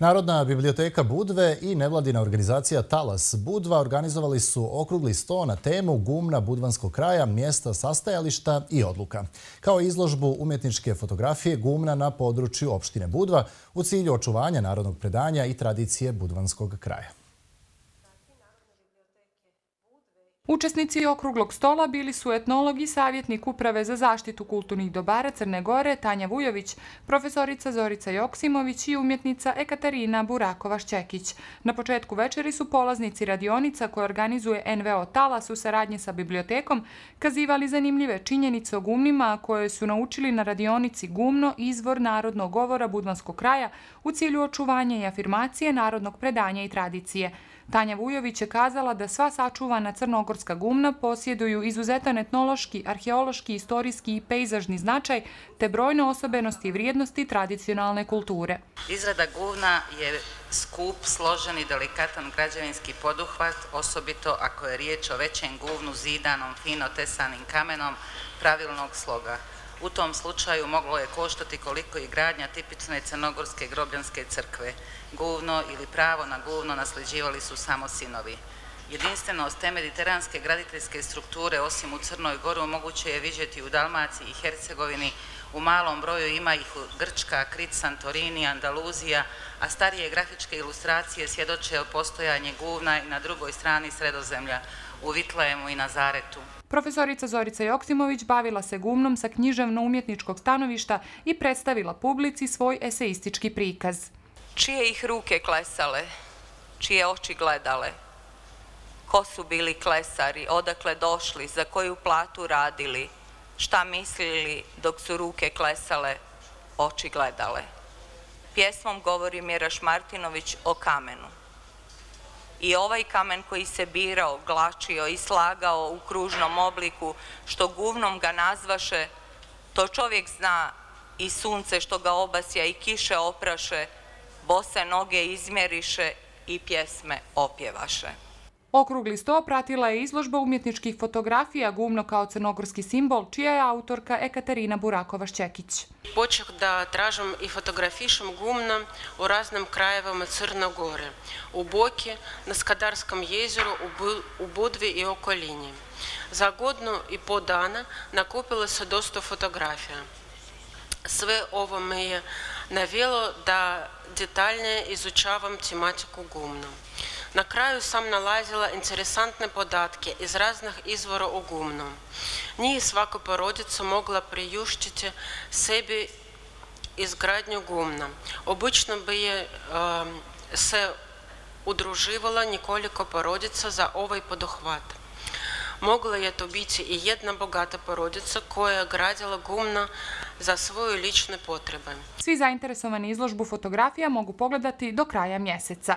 Narodna biblioteka Budve i nevladina organizacija Talas Budva organizovali su okrugli sto na temu Gumna budvanskog kraja, mjesta sastajališta i odluka, kao i izložbu umjetničke fotografije Gumna na području opštine Budva u cilju očuvanja narodnog predanja i tradicije budvanskog kraja. Učesnici okruglog stola bili su etnolog i savjetnik Uprave za zaštitu kulturnih dobara Crne Gore Tanja Vujović, profesorica Zorica Joksimović i umjetnica Ekaterina Burakovac-Čekić. Na početku večeri su polaznici radionica koje organizuje NVO Talas u saradnji sa bibliotekom kazivali zanimljive činjenice o gumnima koje su naučili na radionici Gumno, izvor narodnog govora budvanskog kraja u cilju očuvanja i afirmacije narodnog predanja i tradicije. Tanja Vujović je kazala da sva sačuvana crnogorska gumna posjeduju izuzetan etnološki, arheološki, istorijski i pejzažni značaj te brojne osobenosti i vrijednosti tradicionalne kulture. Izrada guvna je skup, složen i delikatan građevinski poduhvat, osobito ako je riječ o većem guvnu zidanom, fino tesanim kamenom pravilnog sloga. U tom slučaju moglo je koštati koliko i gradnja tipične crnogorske grobljanske crkve. Guvno ili pravo na guvno nasljeđivali su samo sinovi. Jedinstvenost te mediteranske graditeljske strukture, osim u Crnoj Goru, moguće je vidjeti u Dalmaciji i Hercegovini. U malom broju ima ih Grčka, Krit, Santorini, Andaluzija, a starije grafičke ilustracije svjedoče o postojanju guvna i na drugoj strani Sredozemlja, u Vitlejemu i Nazaretu. Profesorica Zorica Joksimović bavila se gumnom sa književno-umjetničkog stanovišta i predstavila publici svoj eseistički prikaz. Čije ih ruke klesale, čije oči gledale, ko su bili klesari, odakle došli, za koju platu radili, šta mislili dok su ruke klesale, oči gledale. Pjesmom govori Miraš Martinović o kamenu. I ovaj kamen koji se birao, glačio i slagao u kružnom obliku, što guvnom ga nazvaše, to čovjek zna, i sunce što ga obasja i kiše opraše, bose noge izmjeriše i pjesme opjevaše. Okrugli sto pratila je izložba umjetničkih fotografija Gumno kao crnogorski simbol, čija je autorka Ekaterina Burakovac-Čekić. Počeh da tražim i fotografišem Gumna u raznim krajevima Crne Gore, u Boki, na Skadarskom jezeru, u Budvi i okolini. Za godinu i pol dana nakupilo se dosta fotografija. Sve ovo me je navelo da detaljnije izučavam tematiku Gumna. Na kraju sam nalazila interesantne podatke iz raznih izvora o Gumnu. Nije svaka porodica mogla priuštiti sebi izgradnju Gumna. Obično bi se udruživala nekoliko porodica za ovaj poduhvat. Mogla je to biti i jedna bogata porodica koja je gradila Gumna za svoje lične potrebe. Svi zainteresovani izložbu fotografija mogu pogledati do kraja mjeseca.